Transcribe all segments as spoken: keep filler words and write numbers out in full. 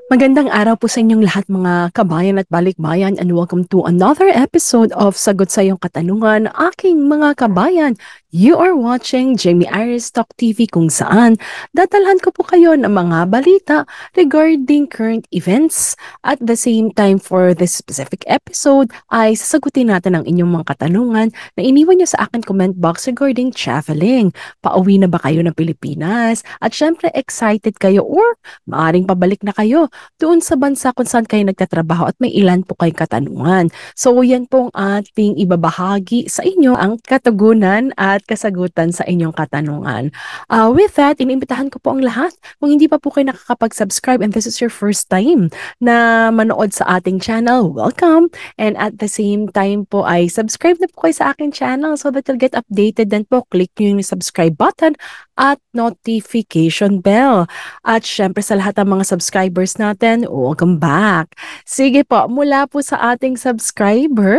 Magandang araw po sa inyong lahat mga kabayan at balikbayan and welcome to another episode of Sagot sa iyong katanungan, aking mga kabayan. You are watching Jamey Iris Talk T V kung saan dadalhan ko po kayo ng mga balita regarding current events. At the same time for this specific episode ay sasagutin natin ang inyong mga katanungan na iniwan niyo sa akin comment box regarding traveling. Pauwi na ba kayo ng Pilipinas? At syempre excited kayo or maaring pabalik na kayo doon sa bansa kung saan kayo nagtatrabaho at may ilan po kayong katanungan. So yan pong ating ibabahagi sa inyo ang katugunan at kasagutan sa inyong katanungan. Uh, with that, inimbitahan ko po ang lahat. Kung hindi pa po kayo nakakapag-subscribe and this is your first time na manood sa ating channel, welcome! And at the same time po ay subscribe na po kayo sa aking channel so that you'll get updated. Then po, click nyo yung subscribe button at notification bell. At syempre sa lahat ng mga subscribers natin, welcome back. Sige po, mula po sa ating subscriber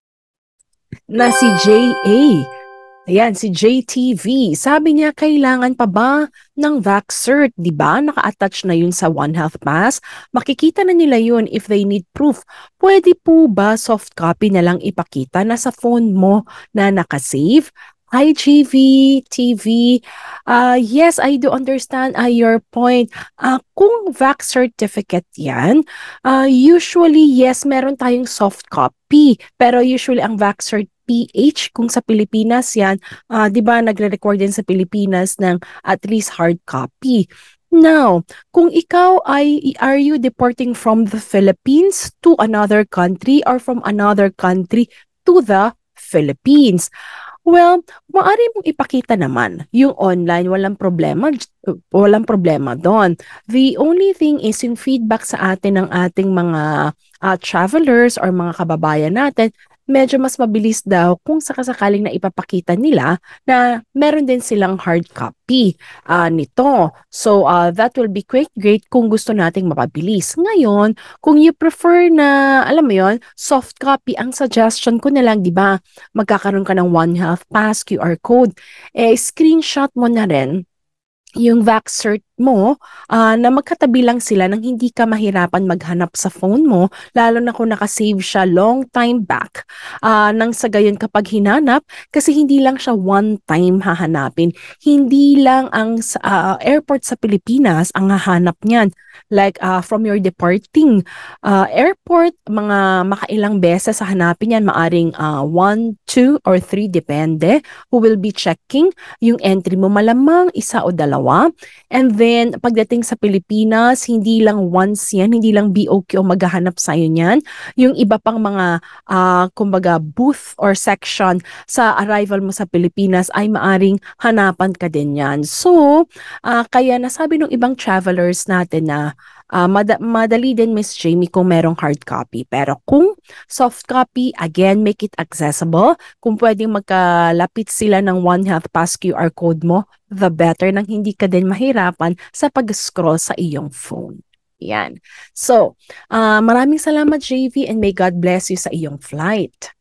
na si J A. Ayan, si J T V. Sabi niya, kailangan pa ba ng Vaxx cert? Diba? Naka-attach na yun sa One Health Pass. Makikita na nila yun if they need proof. Pwede po ba soft copy na lang ipakita na sa phone mo na nakasave? Hi, G V, T V. Uh, yes, I do understand uh, your point. Uh, kung Vaxx certificate yan, uh, usually, yes, meron tayong soft copy. Pero usually, ang Vaxx cert P H, kung sa Pilipinas yan, uh, di ba nagre-record din sa Pilipinas ng at least hard copy. Now, kung ikaw ay, are you deporting from the Philippines to another country or from another country to the Philippines? Well, maaari mong ipakita naman yung online, walang problema, walang problema doon. The only thing is yung feedback sa atin ng ating mga uh, travelers or mga kababayan natin, medyo mas mabilis daw kung sakasakaling na ipapakita nila na meron din silang hard copy uh, nito. So, uh, that will be quick, great kung gusto nating mapabilis. Ngayon, kung you prefer na, alam mo yon, soft copy, ang suggestion ko na lang, di ba, magkakaroon ka ng One Health Pass, Q R code, eh, screenshot mo na rin yung Vaxx cert mo uh, na magkatabi lang sila nang hindi ka mahirapan maghanap sa phone mo, lalo na kung nakasave siya long time back. Uh, nang sa gayon kapag hinanap, kasi hindi lang siya one time hahanapin. Hindi lang ang uh, airport sa Pilipinas ang hahanap niyan. Like uh, from your departing uh, airport, mga makailang beses hahanapin yan, maaring uh, one, two, or three, depende, who will be checking yung entry mo, malamang isa o dalawa. And then, pagdating sa Pilipinas, hindi lang once yan, hindi lang B O Q ang maghahanap sa'yo niyan. Yung iba pang mga, uh, kumbaga, booth or section sa arrival mo sa Pilipinas ay maaring hanapan ka din yan. So, uh, kaya nasabi ng ibang travelers natin na Uh, mad madali din, Miss Jamie, kung merong hard copy. Pero kung soft copy, again, make it accessible. Kung pwedeng magkalapit sila ng One Health Pass Q R code mo, the better, nang hindi ka din mahirapan sa pag-scroll sa iyong phone. Yan. So, uh, maraming salamat, J V, and may God bless you sa iyong flight.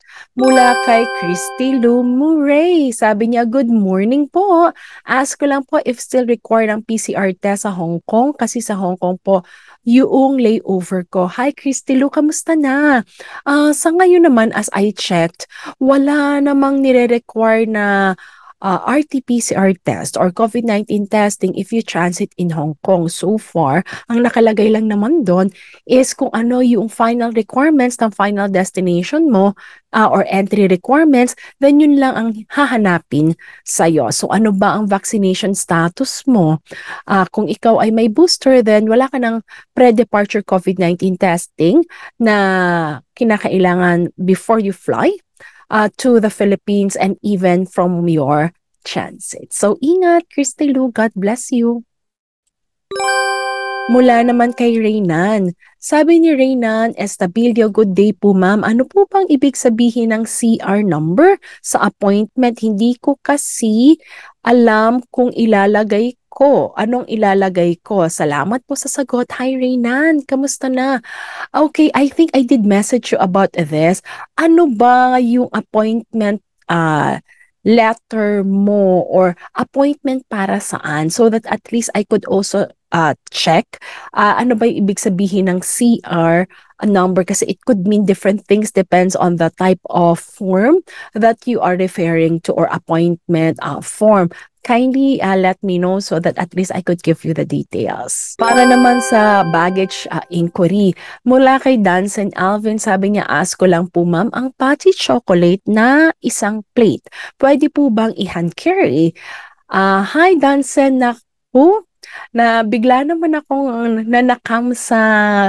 Mula kay Christy Lou Murray. Sabi niya, good morning po. Ask ko lang po if still required ang P C R test sa Hong Kong kasi sa Hong Kong po yung layover ko. Hi Christy Lou, kamusta na? Uh, sa ngayon naman, as I checked, wala namang nire-require na Uh, R T P C R test or COVID nineteen testing if you transit in Hong Kong. So far, ang nakalagay lang naman doon is kung ano yung final requirements ng final destination mo uh, or entry requirements, then yun lang ang hahanapin sa'yo. So ano ba ang vaccination status mo? Uh, kung ikaw ay may booster, then wala ka ng pre-departure COVID nineteen testing na kinakailangan before you fly Uh, to the Philippines and even from your transit. So, ingat, Christy Lou. God bless you. Mula naman kay Reynan. Sabi ni Reynan, Estabilio, good day po ma'am. Ano po bang ibig sabihin ng C R number sa appointment? Hindi ko kasi alam kung ilalagay ko. Anong ilalagay ko? Salamat po sa sagot. Hi Reynan, kamusta na? Okay, I think I did message you about this. Ano ba yung appointment uh, letter mo or appointment para saan? So that at least I could also uh, check. Uh, ano ba yung ibig sabihin ng C R a number? Kasi it could mean different things depends on the type of form that you are referring to or appointment uh, form. Kindly uh, let me know so that at least I could give you the details. Para naman sa baggage uh, inquiry, mula kay Dansen Alvin, sabi niya, ask ko lang po ma'am, ang patty chocolate na isang plate, pwede po bang i-hand carry? Uh, hi Dansen, naku, na bigla naman akong nanakam sa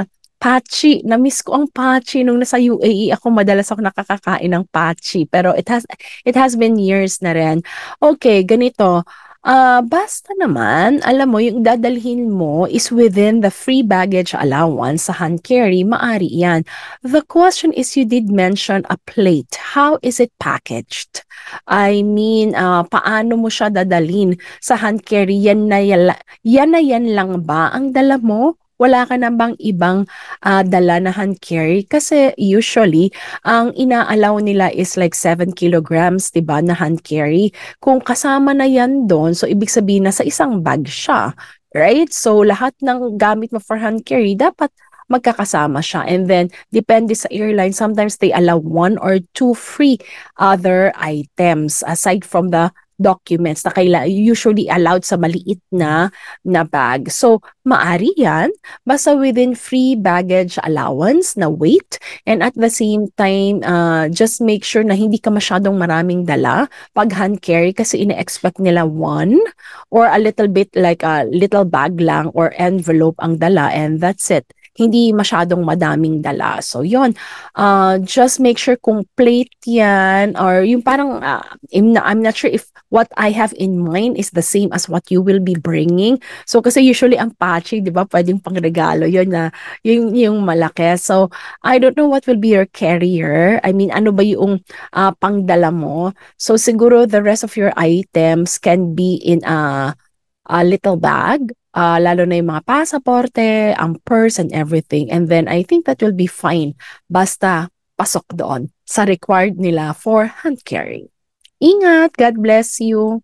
pachi. Na-miss ko ang pachi nung nasa U A E ako, madalas ako nakakakain ng pachi. Pero it has it has been years na rin. Okay, ganito. Ah, basta naman, alam mo, yung dadalhin mo is within the free baggage allowance sa hand carry, maari yan. The question is, you did mention a plate. How is it packaged? I mean, ah, paano mo siya dadalhin sa hand carry? Yan na yan, yan na yan lang ba ang dala mo? Wala ka na bang ibang ah, dala na hand carry? Kasi usually, ang ina-allow nila is like seven kilograms, diba, na hand carry. Kung kasama na yan doon, so ibig sabihin na sa isang bag siya. Right? So lahat ng gamit mo for hand carry, dapat magkakasama siya. And then, depende sa airline, sometimes they allow one or two free other items aside from the documents na kaila, usually allowed sa maliit na na bag. So, maari yan, basta within free baggage allowance na weight, and at the same time, uh, just make sure na hindi ka masyadong maraming dala pag hand carry kasi ine-expect nila one or a little bit like a little bag lang or envelope ang dala, and that's it. Hindi masyadong madaming dala. So, yon, uh, just make sure kung plate yan or yung parang, uh, I'm, not, I'm not sure if what I have in mind is the same as what you will be bringing. So, kasi usually ang pachi, di ba, pwedeng pangregalo yun na, yung, yung malaki. So, I don't know what will be your carrier. I mean, ano ba yung uh, pangdala mo? So, siguro the rest of your items can be in a, a little bag. Uh, lalo na yung mga pasaporte, ang purse and everything. And then I think that will be fine. Basta pasok doon sa required nila for hand carry. Ingat! God bless you!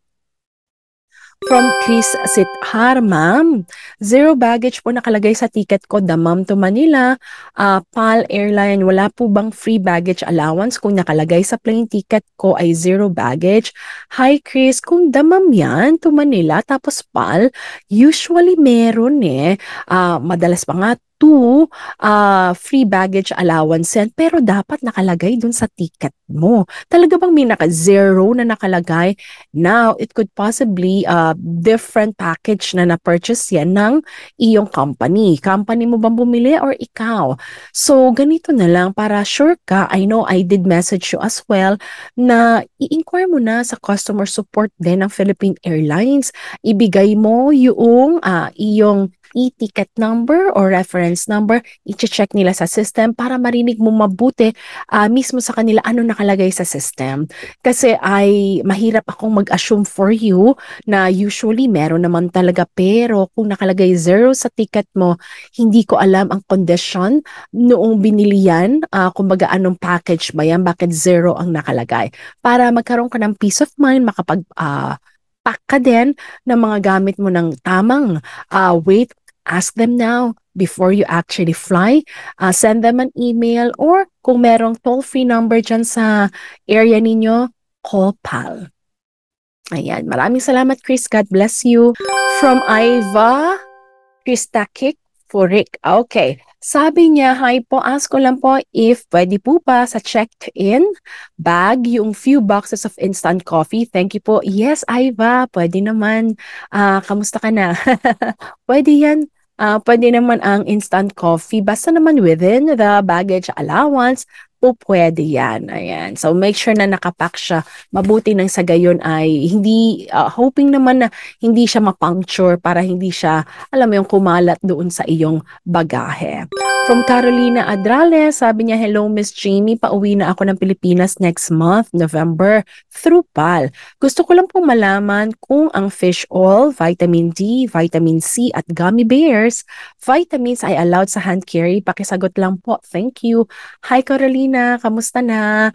From Chris Sithar, ma'am. Zero baggage po nakalagay sa ticket ko, Damam to Manila. Uh, P A L Airline, wala po bang free baggage allowance kung nakalagay sa plane ticket ko ay zero baggage? Hi Chris, kung Damam yan to Manila tapos P A L, usually meron eh. Uh, madalas pa nga two uh, free baggage allowance yan, pero dapat nakalagay dun sa ticket mo. Talaga bang may naka-zero na nakalagay? Now, it could possibly uh, different package na na-purchase yan ng iyong company. Company mo bang bumili or ikaw? So, ganito na lang para sure ka. I know I did message you as well na i-inquire mo na sa customer support din ng Philippine Airlines. Ibigay mo yung uh, iyong e-ticket number or reference number, i-check nila sa system para marinig mo mabuti uh, mismo sa kanila ano nakalagay sa system. Kasi ay mahirap akong mag-assume for you na usually meron naman talaga, pero kung nakalagay zero sa ticket mo, hindi ko alam ang condition noong binili yan, uh, kumbaga anong package ba yan, bakit zero ang nakalagay. Para magkaroon ka ng peace of mind, makapag uh, pack ka din ng mga gamit mo ng tamang uh, weight. Ask them now before you actually fly. Uh, send them an email or kung merong toll-free number dyan sa area ninyo, call P A L. Ayan, maraming salamat Chris. God bless you. From Iva, Kristakik Furik. Okay. Sabi niya, hi po, ask ko lang po if pwede po pa sa checked-in bag yung few boxes of instant coffee. Thank you po. Yes, Iva, pwede naman. Uh, kamusta ka na? Pwede yan. Uh, pwede naman ang instant coffee. Basta naman within the baggage allowance, po pwede yan. Ayan. So make sure na nakapack siya. Mabuti nang sa gayon ay hindi, uh, hoping naman na hindi siya mapuncture para hindi siya, alam mo yung kumalat doon sa iyong bagahe. From Carolina Adrales, sabi niya, hello Miss Jamey, pauwi na ako ng Pilipinas next month, November, through P A L. Gusto ko lang pong malaman kung ang fish oil, vitamin D, vitamin C at gummy bears, vitamins ay allowed sa hand carry. Pakisagot lang po. Thank you. Hi Carolina, kamusta na?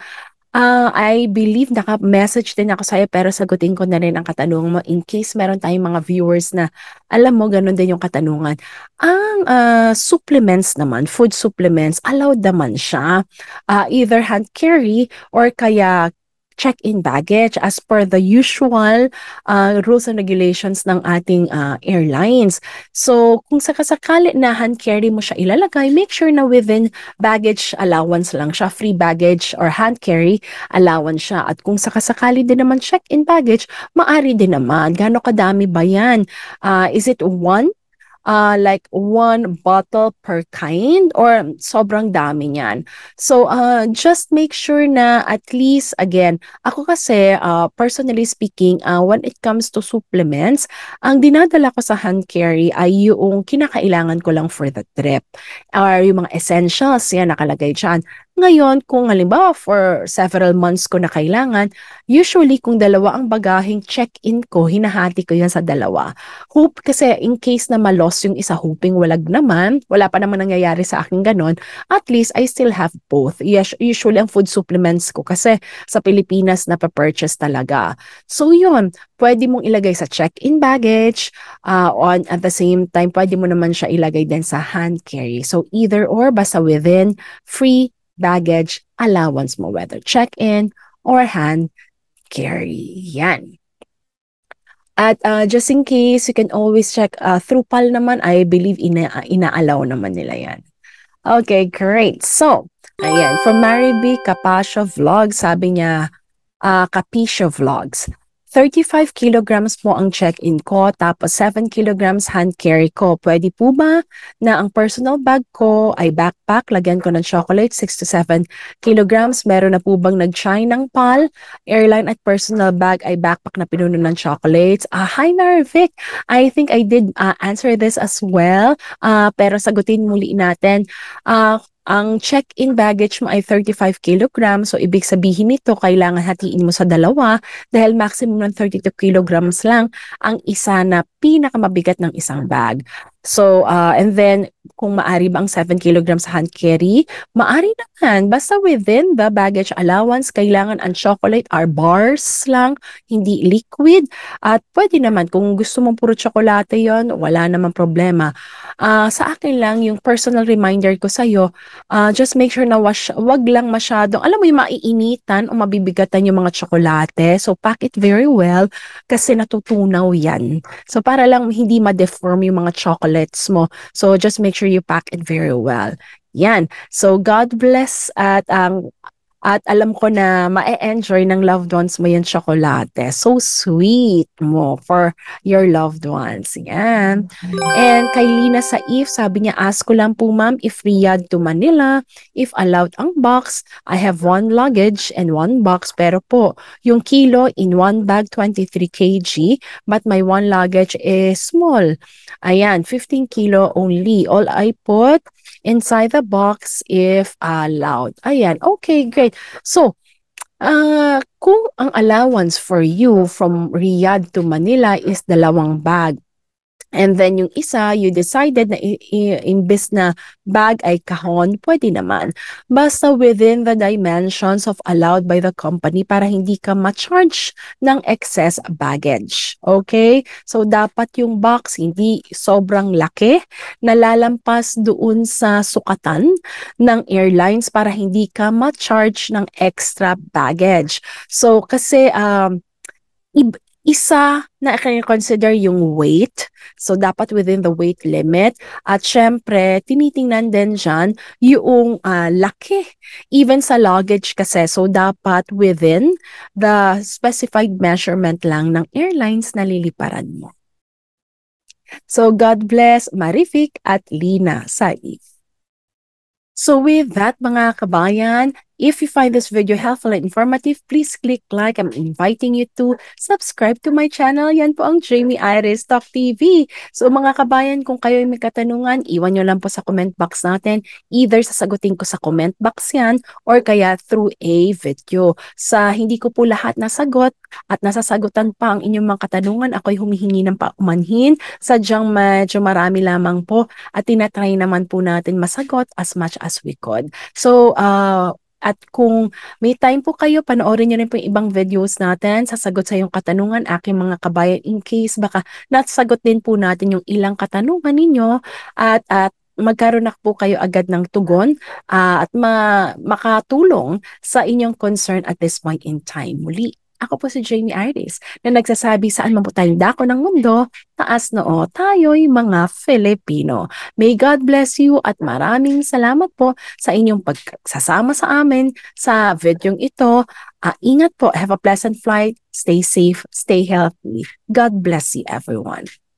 Ah, I believe naka-message din ako sa'yo pero sagutin ko na rin ang katanungan mo in case meron tayong mga viewers na alam mo gano'n din yung katanungan. Ang, ah, supplements naman, food supplements, allowed naman siya. Ah, either hand carry or kaya check-in baggage as per the usual, ah, rules and regulations ng ating, ah, airlines. So, kung sakasakali na hand carry mo siya ilalagay, make sure na within baggage allowance lang siya, free baggage or hand carry allowance siya. At kung sakasakali din naman check-in baggage, maari din naman. Gaano kadami ba yan? Ah, is it one? Uh, like one bottle per kind or sobrang dami niyan. So, uh, just make sure na at least, again, ako kasi, uh, personally speaking, uh, when it comes to supplements, ang dinadala ko sa hand carry ay yung kinakailangan ko lang for the trip. Or yung mga essentials, yan nakalagay dyan. Ngayon, kung halimbawa for several months ko na kailangan, usually kung dalawa ang bagaheng check-in ko, hinahati ko yan sa dalawa. Hope kasi in case na malos yung isa, hoping walag naman, wala pa naman nangyayari sa akin ganon, at least I still have both. Yes, usually ang food supplements ko kasi sa Pilipinas na pa-purchase talaga. So yun, pwede mong ilagay sa check-in baggage, uh, on at the same time, pwede mo naman siya ilagay din sa hand carry. So either or, basta within free baggage allowance mo, whether check-in or hand carry. Yan. At uh, just in case, you can always check uh, through P A L naman, I believe ina ina-allow naman nila yan. Okay, great. So, ayan, from Mariby Capasio Vlog, sabi niya, uh, Capisio Vlogs. thirty-five kilograms po ang check-in ko, tapos seven kilograms hand carry ko. Pwede po ba na ang personal bag ko ay backpack, lagyan ko ng chocolate, six to seven kilograms. Meron na po bang nag-try ng P A L? Airline at personal bag ay backpack na pinuno ng chocolates. Uh, hi Narvik! I think I did uh, answer this as well, uh, pero sagutin muli natin. Uh, Ang check-in baggage mo ay thirty-five kilograms, so ibig sabihin nito kailangan hatiin mo sa dalawa dahil maximum ng thirty-two kilograms lang ang isa na pinakamabigat ng isang bag. So, uh, and then, kung maari ba ang seven kilograms hand carry? Maari naman. Basta within the baggage allowance, kailangan ang chocolate are bars lang, hindi liquid. At pwede naman, kung gusto mong puro tsokolate yon, wala namang problema. Uh, sa akin lang, yung personal reminder ko sa'yo, uh, just make sure na wash, wag lang masyadong, alam mo yung maiinitan o mabibigatan yung mga tsokolate. So, pack it very well kasi natutunaw yan. So, para lang hindi ma-deform yung mga chocolates mo. So, just make sure you pack it very well. Yan. So, God bless at ang um, at alam ko na ma-enjoy ng loved ones mo yung tsokolate. So sweet mo for your loved ones. Yan. And kay Lina Saif, sabi niya, ask ko lang po ma'am if Riyadh to Manila, if allowed ang box, I have one luggage and one box. Pero po, yung kilo in one bag, twenty-three kilograms, but my one luggage is small. Ayan, fifteen kilo only. All I put inside the box if allowed. Ayan, okay, great. So, uh, kung ang allowance for you from Riyadh to Manila is dalawang bag, and then yung isa, you decided na imbes na bag ay kahon, pwede naman. Basta within the dimensions of allowed by the company para hindi ka ma-charge ng excess baggage. Okay? So, dapat yung box hindi sobrang laki, nalalampas doon sa sukatan ng airlines para hindi ka ma-charge ng extra baggage. So, kasi, um, isa na i-consider yung weight. So, dapat within the weight limit. At syempre, tinitingnan din dyan yung uh, laki. Even sa luggage kasi. So, dapat within the specified measurement lang ng airlines na liliparan mo. So, God bless Marifik at Lina Saif. So with that mga kabayan, if you find this video helpful and informative, please click like. I'm inviting you to subscribe to my channel. Yan po ang Jamey Iris Talk T V. So mga kabayan, kung kayo may katanungan, iwan nyo lang po sa comment box natin. Either sasagutin ko sa comment box yan or kaya through a video. Sa hindi ko po lahat nasagot at nasasagutan pa ang inyong mga katanungan, ako'y humihingi ng paumanhin. Sadyang medyo marami lamang po at tinatry naman po natin masagot as much as we could. So, uh, At kung may time po kayo, panoorin niyo rin po yung ibang videos natin, sasagot sa iyong katanungan, aking mga kabayan, in case baka nasagot din po natin yung ilang katanungan ninyo at at magkaroon na po kayo agad ng tugon uh, at ma makatulong sa inyong concern at this point in time. Muli, ako po si Jamey Iris na nagsasabi saan man po tayong dako ng mundo, taas noo tayo'y mga Filipino. May God bless you at maraming salamat po sa inyong pagsasama sa amin sa videong ito. Uh, ingat po, have a pleasant flight, stay safe, stay healthy. God bless you everyone.